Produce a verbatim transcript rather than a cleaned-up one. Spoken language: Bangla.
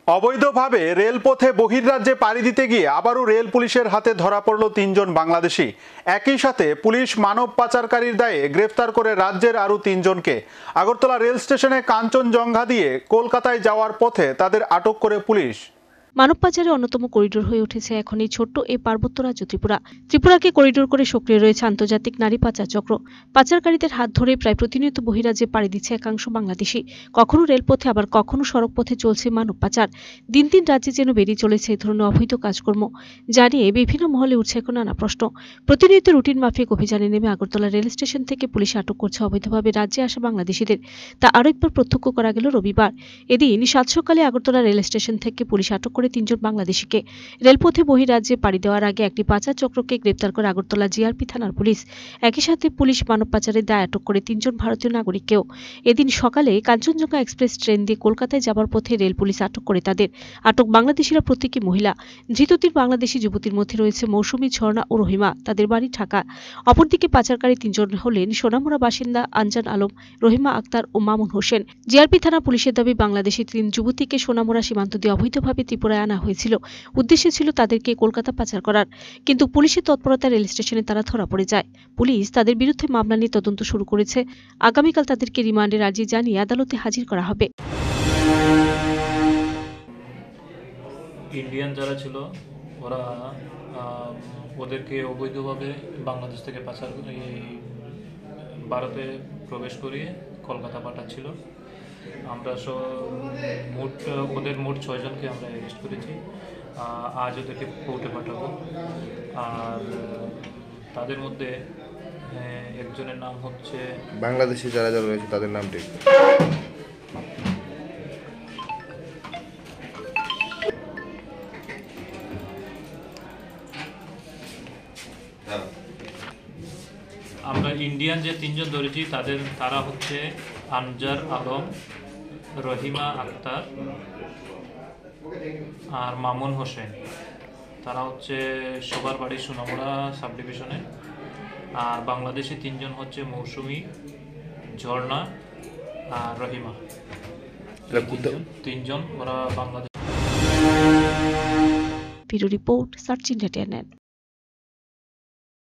অবৈধভাবে রেলপথে বহির্রাজ্যে পাড়ি দিতে গিয়ে আবারও রেল পুলিশের হাতে ধরা পড়ল তিনজন বাংলাদেশি। একই সাথে পুলিশ মানব পাচারকারীর দায়ে গ্রেফতার করে রাজ্যের আরও তিনজনকে। আগরতলা রেল স্টেশনে কাঞ্চনজঙ্ঘা দিয়ে কলকাতায় যাওয়ার পথে তাদের আটক করে পুলিশ। মানব পাচারের অন্যতম করিডোর হয়ে উঠেছে এখন এই ছোট্ট এই পার্বত্য রাজ্য ত্রিপুরা। ত্রিপুরাকে করিডোর করে সক্রিয় রয়েছে আন্তর্জাতিক নারী পাচার চক্র। পাচারকারীদের হাত ধরে প্রায় প্রতিনিয়ত বহিরাজ্যে পাড়ি দিচ্ছে একাংশ বাংলাদেশি। কখনো রেলপথে আবার কখনো সড়ক পথে চলছে মানব পাচার। দিন দিন রাজ্যে যেন বেরিয়ে চলেছে এই ধরনের অবৈধ কাজকর্ম, যা নিয়ে বিভিন্ন মহলে উঠছে এখন নানা প্রশ্ন। প্রতিনিয়ত রুটিন মাফিক অভিযানে নেমে আগরতলা রেল স্টেশন থেকে পুলিশ আটক করছে অবৈধভাবে রাজ্যে আসা বাংলাদেশিদের। তা আরও একবার প্রত্যক্ষ করা গেল রবিবার। এদিন সাত সকালে আগরতলা রেল স্টেশন থেকে পুলিশ আটক করে তিনজন বাংলাদেশিকে। রেলপথে বহিরাজ্যে পাড়ি দেওয়ার আগে একটি পাচার চক্রকে গ্রেপ্তার করে আগরতলা জিআরপি থানার পুলিশ। একই সাথে পুলিশ মানব পাচারের দায়ে আটক করে তিনজন ভারতীয় নাগরিককেও। এদিন সকালে কাঞ্চনজঙ্ঘা এক্সপ্রেস ট্রেন দিয়ে কলকাতায় যাবার পথে রেল পুলিশ আটক করে তাদের। আটক বাংলাদেশিরা প্রত্যেকে মহিলা। ধৃত তিন বাংলাদেশি যুবতীর মধ্যে রয়েছে মৌসুমী, ঝর্ণা ও রহিমা। তাদের বাড়ি ঢাকা। অপরদিকে পাচারকারী তিনজন হলেন সোনামুড়া বাসিন্দা আনজান আলম, রহিমা আক্তার ও মামুন হোসেন। জিআরপি থানা পুলিশের দাবি, বাংলাদেশি তিন যুবতীকে সোনামুড়া সীমান্ত দিয়ে অবৈধভাবে ত্রিপুরায় আনা হয়েছিল। উদ্দেশ্য ছিল তাদেরকে কলকাতা পাচার করার, কিন্তু পুলিশের তৎপরতা রেল স্টেশনে তারা ধরা পড়ে যায়। পুলিশ তাদের বিরুদ্ধে মামলা নিয়ে তদন্ত শুরু করেছে। আগামীকাল তাদেরকে রিমান্ডের আর্জি জানিয়ে আদালতে হাজির করা হবে। ইন্ডিয়ান যারা ছিল ওরা ওদেরকে অবৈধভাবে বাংলাদেশ থেকে পাচার ভারতে প্রবেশ করিয়ে কলকাতা পাঠাচ্ছিল। আমরা সব মোট ওদের মোট ছয়জনকে আমরা অ্যারেস্ট করেছি। আজ ওদেরকে কোর্টে পাঠাবো। আর তাদের মধ্যে একজনের নাম হচ্ছে, বাংলাদেশি যারা যারা রয়েছে তাদের নামটি আমরা ইন্ডিয়ান যে তিনজন ধরেছি তাদের তারা হচ্ছে আনজার আলম, রহিমা আক্তার আর মামুন হোসেন। তারা হচ্ছে সবার বাড়ি সোনামুড়া সাব ডিভিশনে। আর বাংলাদেশি তিনজন হচ্ছে মৌসুমী, ঝর্ণা আর রহিমা। তিনজন ওরা Bangladesh. Bureau report, search India.